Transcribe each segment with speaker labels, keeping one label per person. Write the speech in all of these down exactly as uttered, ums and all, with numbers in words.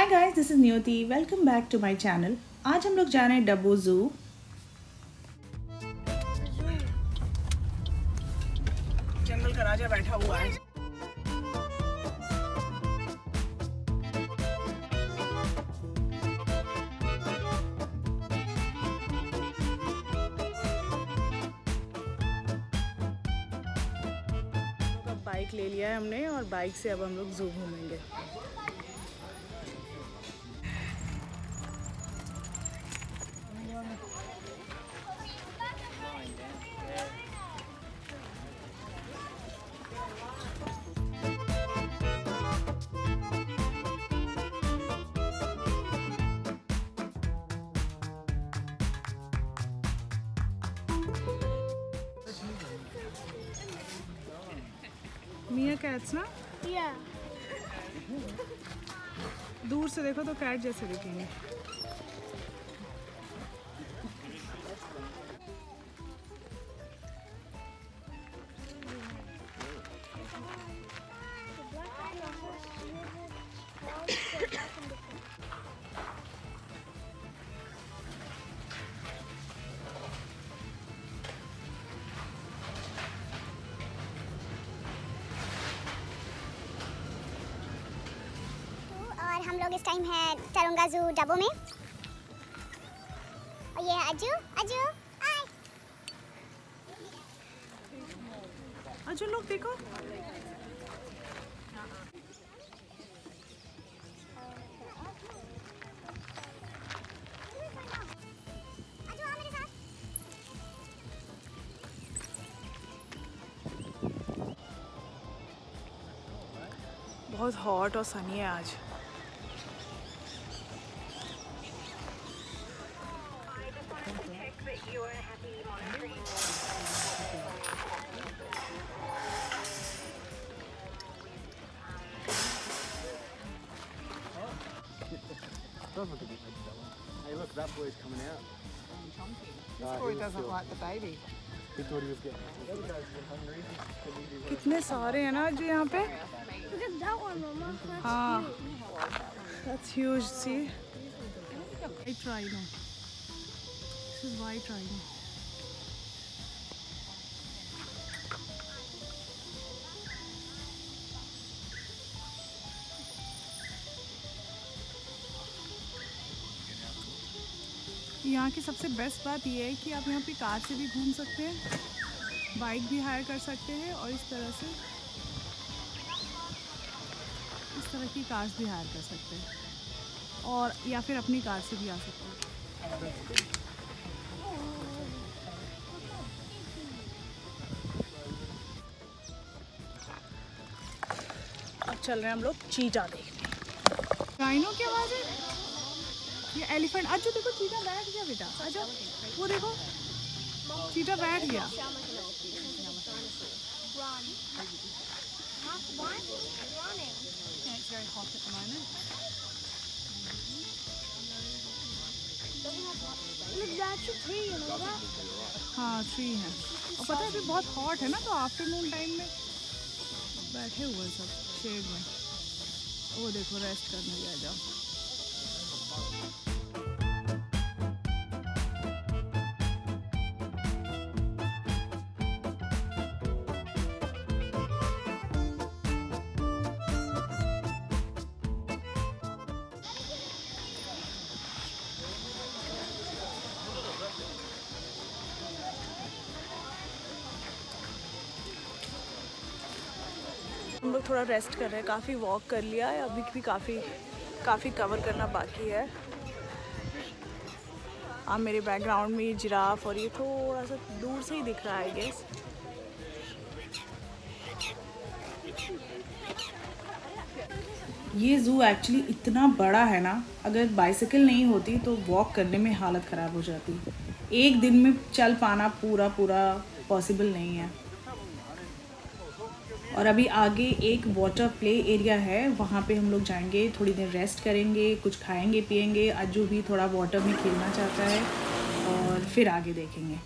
Speaker 1: Hi guys, this is Niyati. Welcome back to my channel. आज हम लोग जा रहे हैं डब्बो जू। जंगल का राजा बैठा हुआ है। बाइक ले लिया है हमने और बाइक से अब हम लोग जू घूमेंगे। मिया कैट्स ना?
Speaker 2: या
Speaker 1: दूर से देखो तो कैट जैसे दिखेंगे।
Speaker 2: और हम लोग इस टाइम है तारंगा जू डब्बो में। और ये है अज्जू। अज्जू आए।
Speaker 1: अज्जू लोग देखो।
Speaker 2: अज्जू आ मेरे साथ।
Speaker 1: बहुत हॉट और सनी है आज।
Speaker 3: Hey, look, that boy's coming out.
Speaker 4: This boy doesn't like the baby.
Speaker 3: He thought he was getting. The other guys were hungry.
Speaker 1: कितने सारे हैं ना जो यहाँ पे।
Speaker 2: Look at that one, Mama. That's
Speaker 1: हाँ,
Speaker 2: cute.
Speaker 1: that's huge. See, white rhino. This is white rhino. यहाँ की सबसे बेस्ट बात यह है कि आप यहाँ पे कार से भी घूम सकते हैं, बाइक भी हायर कर सकते हैं और इस तरह से इस तरह की कार्स भी हायर कर सकते हैं और या फिर अपनी कार से भी आ सकते हैं। अब चल रहे हैं हम लोग चीता देखने। राइनो की आवाज़ है। ये एलिफेंट। अज्जू देखो, चीता बैठ गया बेटा। अज्जू वो देखो, चीता बैठ गया। हाँ, ट्री है। और पता है अभी बहुत हॉट है ना, तो आफ्टरनून टाइम में बैठे हुए हैं सब शेड में। वो देखो, रेस्ट करने गया। जाओ। हम लोग थोड़ा रेस्ट कर रहे हैं। काफ़ी वॉक कर लिया है, अभी भी काफ़ी काफ़ी कवर करना बाकी है। अब मेरे बैकग्राउंड में ये जिराफ और ये थोड़ा सा दूर से ही दिख रहा है, आई गेस। ये ज़ू एक्चुअली इतना बड़ा है ना, अगर बाइसिकल नहीं होती तो वॉक करने में हालत ख़राब हो जाती। एक दिन में चल पाना पूरा पूरा पॉसिबल नहीं है। और अभी आगे एक वाटर प्ले एरिया है, वहाँ पे हम लोग जाएंगे, थोड़ी देर रेस्ट करेंगे, कुछ खाएंगे पिएंगे। अज्जू भी थोड़ा वाटर में खेलना चाहता है और फिर आगे देखेंगे।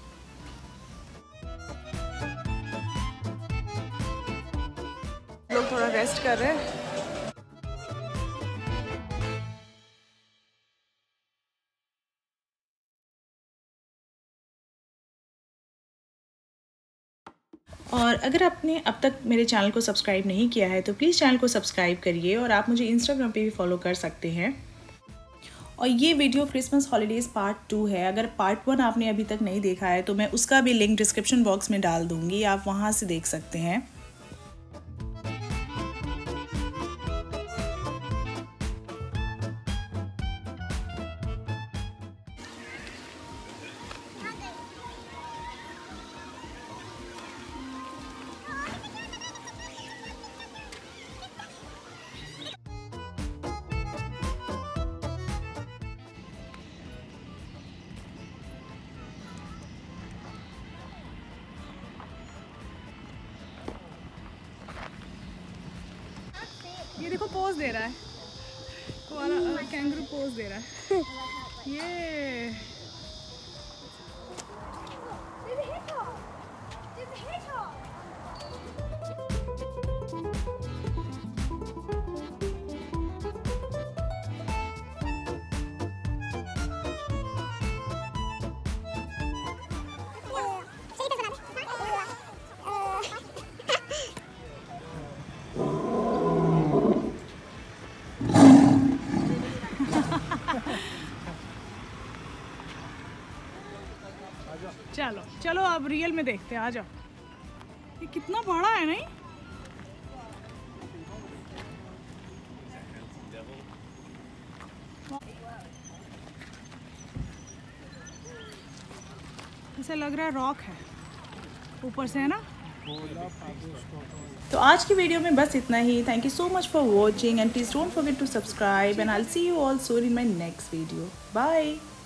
Speaker 1: लोग थोड़ा रेस्ट कर रहे हैं। और अगर आपने अब तक मेरे चैनल को सब्सक्राइब नहीं किया है तो प्लीज़ चैनल को सब्सक्राइब करिए और आप मुझे इंस्टाग्राम पे भी फॉलो कर सकते हैं। और ये video Christmas holidays part two है। अगर पार्ट वन आपने अभी तक नहीं देखा है तो मैं उसका भी लिंक डिस्क्रिप्शन बॉक्स में डाल दूँगी, आप वहाँ से देख सकते हैं। ये देखो पोज दे रहा है, कोआला कैंगरू पोज दे रहा है। ये
Speaker 2: There's a hedgehog. There's a hedgehog.
Speaker 1: चलो चलो अब रियल में देखते हैं, आ जाओ। ये कितना बड़ा है नहीं? ऐसा लग रहा है रॉक है ऊपर से, है ना? तो आज की वीडियो में बस इतना ही। Thank you so much for watching and please don't forget to subscribe and I will see you all soon in my next video. Bye.